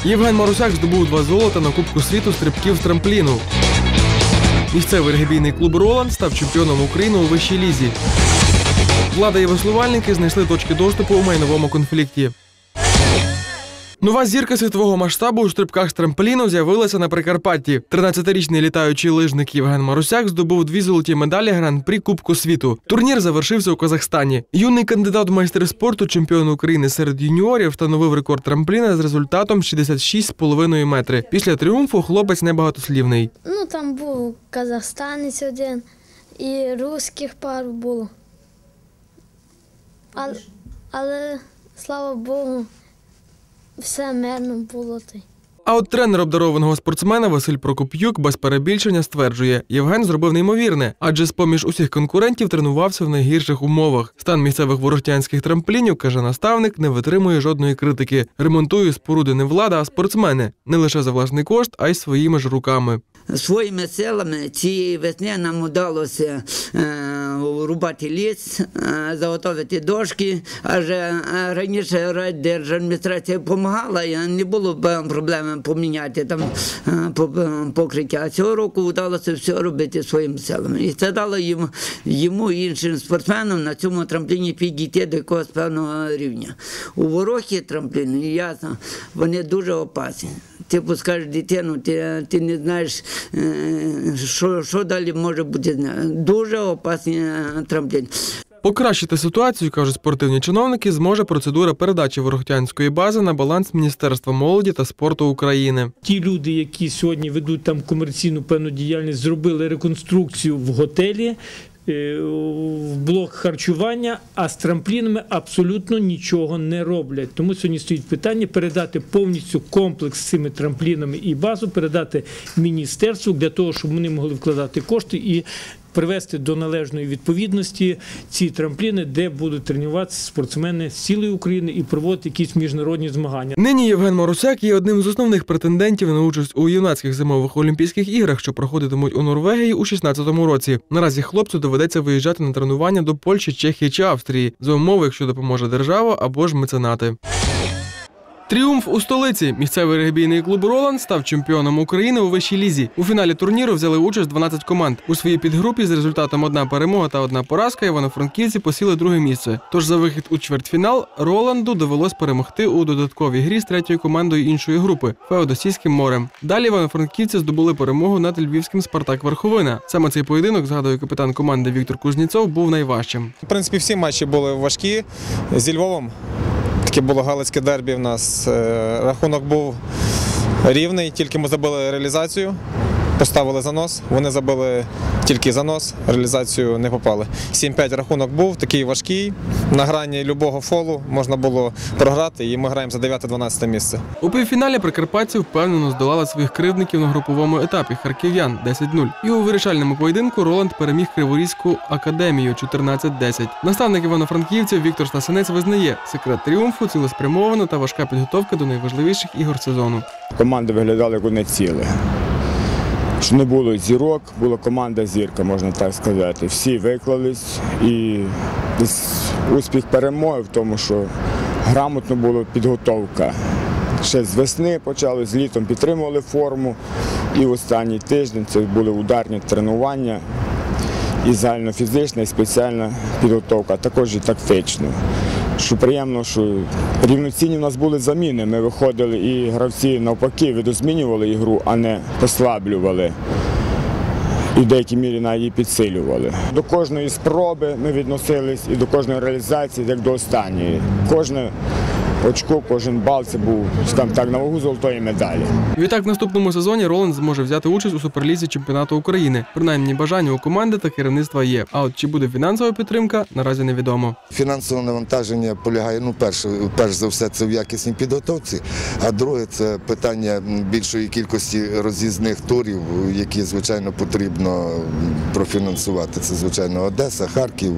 Євген Марусяк здобув 2 золота на Кубку світу стрибків з трампліну. Місцевий регбійний клуб «Роланд» став чемпіоном України у вищій лізі. Влада і веслувальники знайшли точки доступу у майновому конфлікті. Нова зірка світового масштабу у стрибках з трампліну з'явилася на Прикарпатті. 13-річний літаючий лижник Євген Марусяк здобув 2 золоті медалі Гран-прі Кубку світу. Турнір завершився у Казахстані. Юний кандидат в майстри спорту, чемпіон України серед юніорів, встановив рекорд трампліна з результатом 66,5 метри. Після тріумфу хлопець небагатослівний. Там був казахстанець один і русських пару було. Але слава Богу, все мирно було. А от тренер обдарованого спортсмена Василь Прокоп'юк без перебільшення стверджує, Євген зробив неймовірне, адже з-поміж усіх конкурентів тренувався в найгірших умовах. Стан місцевих ворохтянських трамплінів, каже наставник, не витримує жодної критики. Ремонтує споруди не влада, а спортсмени. Не лише за власний кошт, а й своїми ж руками. Своїми силами цієї весни нам вдалося рубати ліс, заготовити дошки. Адже раніше райдержадміністрація допомагала, і не було проблеми поміняти там покриття. А цього року вдалося все робити своїми силами. І це дало йому і іншим спортсменам на цьому трампліні підійти до якогось певного рівня. У ворохі трампліни, ясно, вони дуже опасні. Ти пускаєш дитину, ти не знаєш, що далі може бути. Дуже опасний трамплін. Покращити ситуацію, кажуть спортивні чиновники, зможе процедура передачі ворохтянської бази на баланс Міністерства молоді та спорту України. Ті люди, які сьогодні ведуть там комерційну певну діяльність, зробили реконструкцію в готелі, в блок харчування, а з трамплінами абсолютно нічого не роблять. Тому сьогодні стоїть питання передати повністю комплекс з цими трамплінами і базу, передати міністерству для того, щоб вони могли вкладати кошти і привести до належної відповідності ці трампліни, де будуть тренуватися спортсмени з цілої України і проводити якісь міжнародні змагання. Нині Євген Марусяк є одним з основних претендентів на участь у юнацьких зимових олімпійських іграх, що проходитимуть у Норвегії у 2016 році. Наразі хлопцю доведеться виїжджати на тренування до Польщі, Чехії чи Австрії, за умови, якщо допоможе держава або ж меценати. Тріумф у столиці. Місцевий регбійний клуб «Роланд» став чемпіоном України у вищій лізі. У фіналі турніру взяли участь 12 команд. У своїй підгрупі з результатом 1 перемога та 1 поразка івано-франківці посіли 2-е місце. Тож за вихід у чвертьфінал «Роланду» довелось перемогти у додатковій грі з 3-ю командою іншої групи – Феодосійським морем. Далі івано-франківці здобули перемогу над львівським «Спартак Верховина». Саме цей поєдинок, згадує капітан команди Віктор Кузнєцов, був найважчим. В принципі, всі матчі були важкі. Зі Львовом таке було галицьке дербі в нас. Рахунок був рівний, тільки ми забили реалізацію, поставили занос, вони забили тільки занос, реалізацію не попали. 7-5 рахунок був, такий важкий, на грані любого фолу можна було програти, і ми граємо за 9-12 місце. У півфіналі прикарпатці впевнено здолали своїх кривдників на груповому етапі – харків'ян 10-0. І у вирішальному поєдинку «Роланд» переміг Криворізьку академію 14-10. Наставник івано-франківців Віктор Стасинець визнає, секрет тріумфу – цілеспрямована та важка підготовка до найважливіших ігор сезону. Команди виглядали як одне ціле. Що не було зірок, була команда-зірка, можна так сказати. Всі виклались, і успіх перемоги в тому, що грамотно була підготовка. Ще з весни почали, з літом підтримували форму, і в останній тиждень це були ударні тренування, і загальнофізична, і спеціальна підготовка, також і тактична. Що приємно, що рівноцінні в нас були заміни. Ми виходили і гравці навпаки видозмінювали ігру, а не послаблювали. І в деякій мірі навіть її підсилювали. До кожної спроби ми відносились і до кожної реалізації, як до останньої. Кожне очко, кожен бал – це був, скажімо так, на вагу золотої медалі. Відтак в наступному сезоні «Роланд» зможе взяти участь у Суперлізі чемпіонату України. Принаймні бажання у команди та керівництва є. А от чи буде фінансова підтримка, наразі невідомо. Фінансове навантаження полягає, перш за все, це в якісній підготовці, а друге – це питання більшої кількості роз'їзних турів, які, звичайно, потрібно профінансувати. Це, звичайно, Одеса, Харків.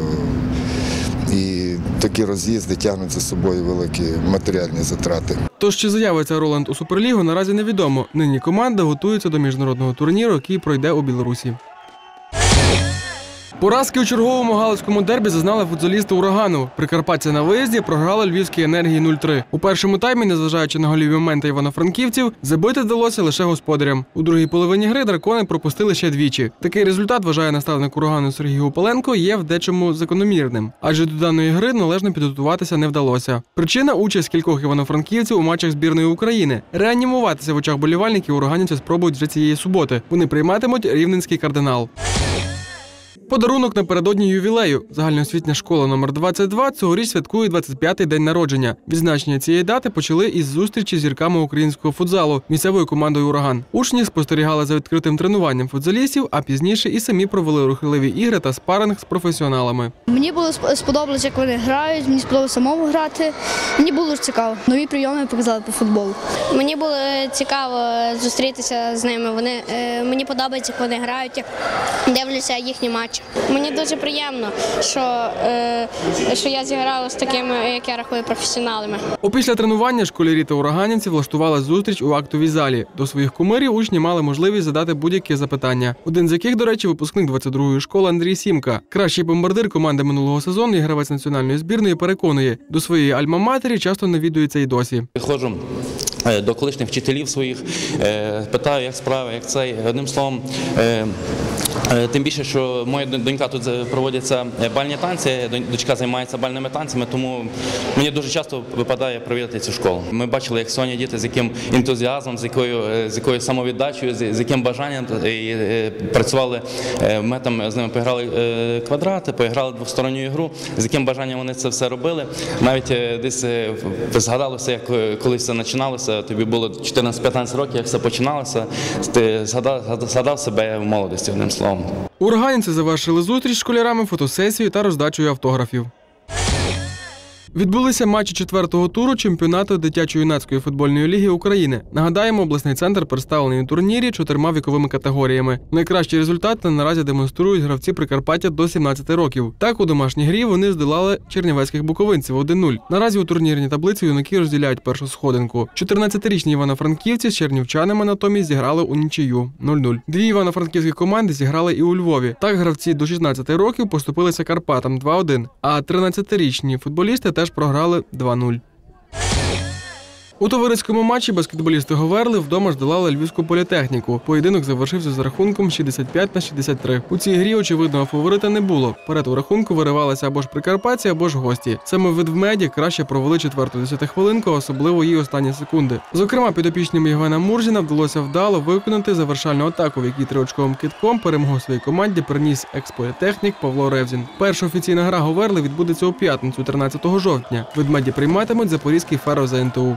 І такі роз'їзди тягнуть за собою великі матеріальні затрати. Тож, чи заявиться «Роланд» у Суперлігу, наразі невідомо. Нині команда готується до міжнародного турніру, який пройде у Білорусі. Поразки у черговому галицькому дербі зазнали футзалісти «Урагану». Прикарпаття на виїзді програли львівській «Енергії» 0-3. У першому таймі, незважаючи на голіві моменти івано-франківців, забити вдалося лише господарям. У другій половині гри дракони пропустили ще двічі. Такий результат, вважає наставник «Урагану» Сергій Гупаленко, є в дечому закономірним. Адже до даної гри належно підготуватися не вдалося. Причина – участь кількох івано-франківців у матчах збірної України. Реанімуватися в очах болівальників ураганівці спробують вже цієї суботи. Вони прийматимуть рівненський «Кардинал». Подарунок напередодні ювілею. Загальноосвітня школа номер 22 цьогоріч святкує 25-й день народження. Відзначення цієї дати почали із зустрічі з зірками українського футзалу місцевою командою «Ураган». Учні спостерігали за відкритим тренуванням футзалістів, а пізніше і самі провели рухливі ігри та спаринг з професіоналами. Мені було сподобалося, як вони грають, мені сподобалося самому грати. Мені було цікаво. Нові прийоми показали по футболу. Мені було цікаво зустрітися з ними. Мені подобається, як вони грають, як дивлюся їхні матчі. Мені дуже приємно, що я зіграла з такими, як я рахую, професіоналами. Опісля тренування школярі та ураганівці влаштували зустріч у актовій залі. До своїх кумирів учні мали можливість задати будь-які запитання. Один з яких, до речі, випускник 22-ї школи Андрій Сімка. Кращий бомбардир команди минулого сезону і гравець національної збірної переконує, до своєї альма-матері часто навідується і досі. Ходжу до колишніх вчителів своїх, питаю, як справи, як цей. Одним словом, тим більше, що моя донька тут проводяться бальні танці, дочка займається бальними танцями, тому мені дуже часто випадає провідати цю школу. Ми бачили, як сьогодні діти з яким ентузіазмом, з якою самовіддачею, з яким бажанням працювали. Ми там з ними поіграли квадрати, поіграли двосторонню ігру, з яким бажанням вони це все робили. Навіть десь згадалося, як колись це починалося, тобі було 14-15 років, як все починалося, ти згадав себе в молодості, одним словом. Ураганівці завершили зустріч з школярами фотосесією та роздачею автографів. Відбулися матчі 4-го туру чемпіонату дитячо-юнацької футбольної ліги України. Нагадаємо, обласний центр представлений у турнірі 4 віковими категоріями. Найкращі результати наразі демонструють гравці Прикарпаття до 17 років. Так, у домашній грі вони здолали чернівецьких буковинців 1-0. Наразі у турнірній таблиці юнаки розділяють першу сходинку. 14-річні івано-франківці з чернівчанами натомість зіграли у нічию 0-0. Дві івано-франківські команди зіграли і у Львові. Так, гравці до 16 років поступилися Карпатам 2-1, а 13-річні футболісти теж програли 2-0. У товариському матчі баскетболісти Говерли вдома здолали Львівську політехніку. Поєдинок завершився з рахунком 65-63. У цій грі очевидного фаворита не було. Вперед у рахунку виривалися або ж прикарпатці, або ж гості. Саме в ведмеді краще провели 4-ту десятихвилинку, особливо її останні секунди. Зокрема, підопічним Євгена Мурзіна вдалося вдало виконати завершальну атаку, в якій триочковим кидком перемогу своїй команді приніс екс-політехнік Павло Ревзін. Перша офіційна гра Говерли відбудеться у п'ятницю, 13 жовтня. Ведмеді прийматимуть запорізький Ферро за НТУ.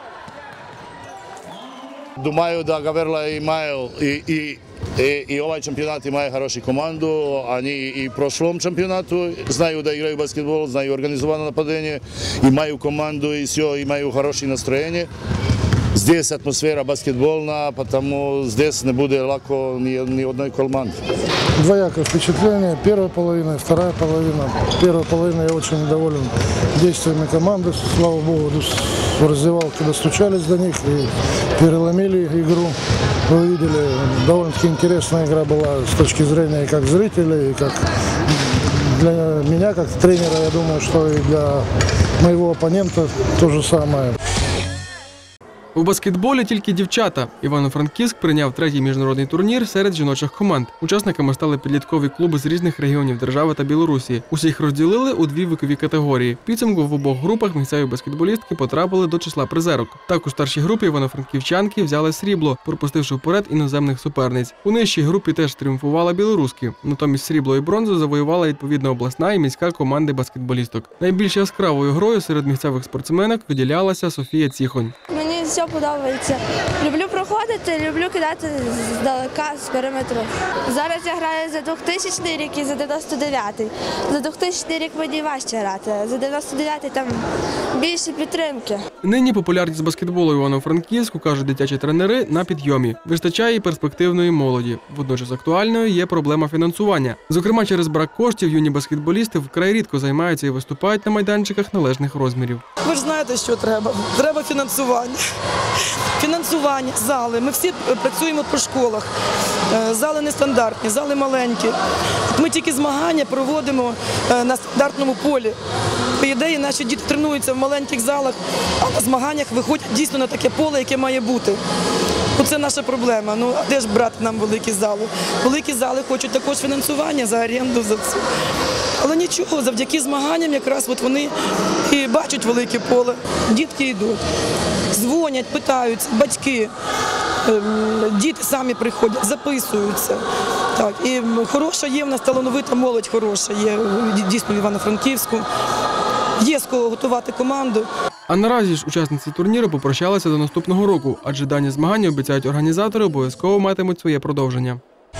Думаю, da Gaverla imaju i ovaj šampionat imaju хорошу команду. Они и в прошлом чемпионату знаю да играют баскетбол, знаю организованное нападение, имaju команду и все, имaju хорошее настроение. Здесь атмосфера баскетбольная, потому здесь не будет легко ни одной команды. Двоякое впечатление. Первая половина, вторая половина. Первая половина я очень доволен действиями команды. Слава богу, в раздевалке достучались до них и переломили игру. Вы видели, довольно-таки интересная игра была с точки зрения и как зрителей, и как для меня, как тренера, я думаю, что и для моего оппонента то же самое. У баскетболі тільки дівчата. Івано-Франківськ прийняв 3-й міжнародний турнір серед жіночих команд. Учасниками стали підліткові клуби з різних регіонів держави та Білорусі. Усіх розділили у 2 вікові категорії. В підсумку в обох групах місцеві баскетболістки потрапили до числа призерок. Так, у старшій групі івано-франківчанки взяли срібло, пропустивши вперед іноземних суперниць. У нижчій групі теж тріумфували білоруски. Натомість срібло і бронзу завоювала відповідно обласна і міська команди баскетболісток. Найбільш яскравою грою серед місцевих спортсменок виділялася Софія Ціхонь. Мені все подобається. Люблю проходити, люблю кидати здалека, з периметру. Зараз я граю за 2000 рік і за 99-й. За 2000 рік мені важче грати, за 99-й там більше підтримки. Нині популярність баскетболу Івано-Франківську, кажуть дитячі тренери, на підйомі. Вистачає і перспективної молоді. Водночас актуальною є проблема фінансування. Зокрема, через брак коштів юні баскетболісти вкрай рідко займаються і виступають на майданчиках належних розмірів. Ви ж знаєте, що треба. Треба фінансування. Фінансування, зали. Ми всі працюємо по школах. Зали нестандартні, зали маленькі. Ми тільки змагання проводимо на стандартному полі. По ідеї, наші діти тренуються в маленьких залах, а на змаганнях виходять дійсно на таке поле, яке має бути. Оце наша проблема. Ну, а де ж брати нам великі зали? Великі зали хочуть також фінансування за оренду, за це. Але нічого, завдяки змаганням якраз от вони і бачать велике поле. Дітки йдуть, дзвонять, питаються, батьки, діти самі приходять, записуються. Так, і хороша є в нас талановита молодь, хороша є дійсно в Івано-Франківську. Є з кого готувати команду. А наразі ж учасниці турніру попрощалися до наступного року, адже дані змагання, обіцяють організатори, обов'язково матимуть своє продовження.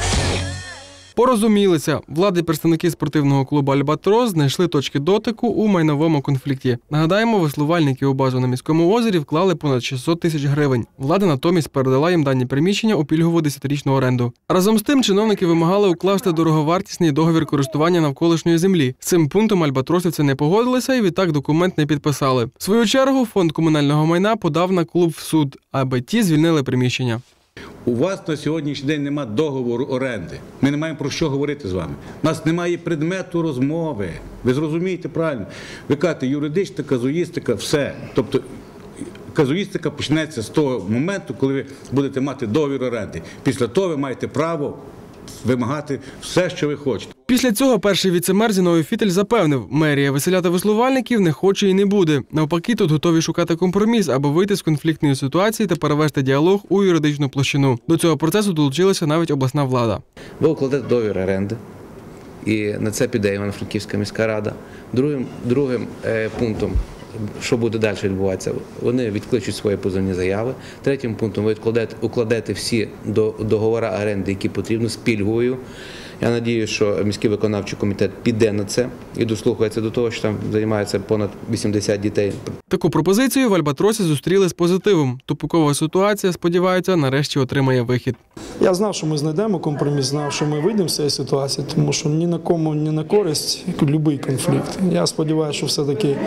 Порозумілися. Влада і представники спортивного клубу «Альбатрос» знайшли точки дотику у майновому конфлікті. Нагадаємо, веслувальники у базу на міському озері вклали понад 600 тисяч гривень. Влада натомість передала їм дані приміщення у пільгову 10-річну оренду. Разом з тим, чиновники вимагали укласти дороговартісний договір користування навколишньої землі. З цим пунктом альбатросівці не погодилися і відтак документ не підписали. В свою чергу фонд комунального майна подав на клуб в суд, аби ті звільнили приміщення. У вас на сьогоднішній день немає договору оренди. Ми не маємо про що говорити з вами. У нас немає предмету розмови. Ви зрозумієте правильно. Ви кажете, юридична, казуїстика, все. Тобто казуїстика почнеться з того моменту, коли ви будете мати договір оренди. Після того ви маєте право вимагати все, що ви хочете. Після цього перший віце-мер Зіновій Фітель запевнив, мерія виселяти веслувальників не хоче і не буде. Навпаки, тут готові шукати компроміс, аби вийти з конфліктної ситуації та перевести діалог у юридичну площину. До цього процесу долучилася навіть обласна влада. Ви укладете договір оренди, і на це піде Івано-Франківська міська рада. Другим пунктом, що буде далі відбуватися, вони відкличуть свої позовні заяви. Третім пунктом ви укладете всі договори оренди, які потрібні, з пільгою. Я сподіваюся, що міський виконавчий комітет піде на це і дослухається до того, що там займається понад 80 дітей. Таку пропозицію в Альбатросі зустріли з позитивом. Тупикова ситуація, сподіваються, нарешті отримає вихід. Я знав, що ми знайдемо компроміс, знав, що ми вийдемо з цієї ситуації, тому що ні на кому не на користь будь-який конфлікт. Я сподіваюся, що все-таки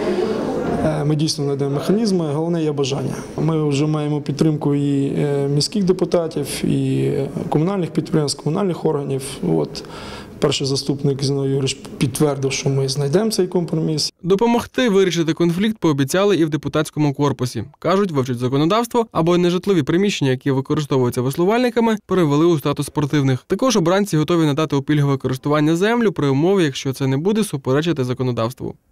ми дійсно знайдемо механізми, головне є бажання. Ми вже маємо підтримку і міських депутатів, і комунальних підприємств, комунальних органів. От перший заступник Зіновій Юрійович підтвердив, що ми знайдемо цей компроміс. Допомогти вирішити конфлікт пообіцяли і в депутатському корпусі. Кажуть, вивчать законодавство, або нежитлові приміщення, які використовуються веслувальниками, перевели у статус спортивних. Також обранці готові надати у пільгове користування землю при умові, якщо це не буде суперечити законодавству.